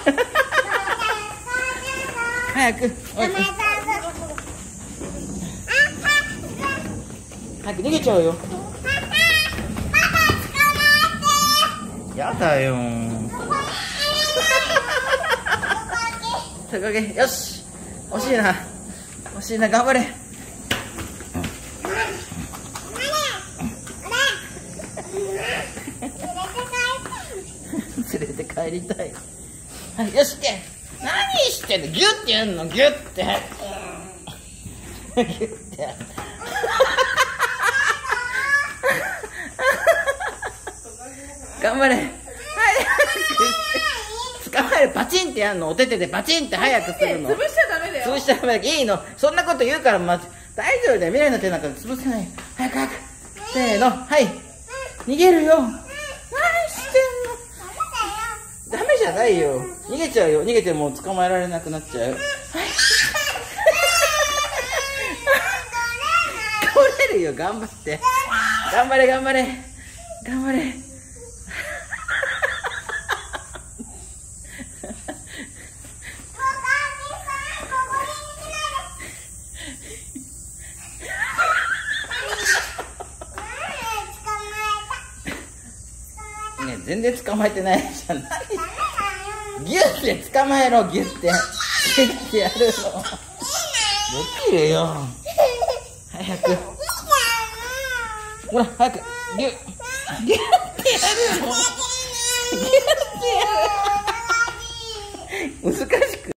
早く。早く逃げちゃうよ。やだよ。トカゲ、よし。惜しいな。惜しいな、頑張れ。連れて帰りたい。はい、よし、け。何してんの、ギュッてやんの、ギュッて。ギュッてやる。頑張れ。はい、捕まえる、パチンってやんの、お手手でパチンって早くするの。 潰しちゃダメだよ。 潰しちゃダメだ。いいの、そんなこと言うから、大丈夫だよ。未来の手なんか潰せない。早く早く。せーの、はい。逃げるよ。何してんの。ダメじゃないよ。逃げちゃうよ。逃げても捕まえられなくなっちゃう。はい。取れるよ。頑張って。頑張れ、頑張れ。頑張れ。ね、全然捕まえてないじゃん。ギュッて捕まえろ、ギュッて。ギュッてやるの。できるよ。早く。ほら、早く。ギュッ。ギュッてやるの。ギュッてやる。難しく。